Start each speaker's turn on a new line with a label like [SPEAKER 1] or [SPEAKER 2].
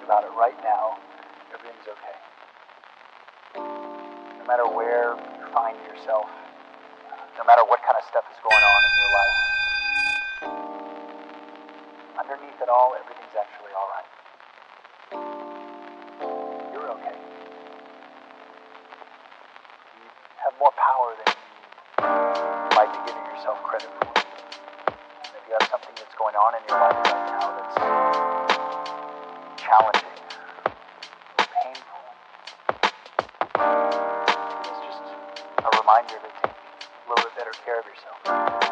[SPEAKER 1] about it right now, everything's okay. No matter where you find yourself, no matter what kind of stuff is going on in your life, underneath it all, everything's actually all right. You're okay. You have more power than you might be giving yourself credit for. If you have something that's going on in your life right now that's challenging, painful, it's just a reminder to take a little bit better care of yourself.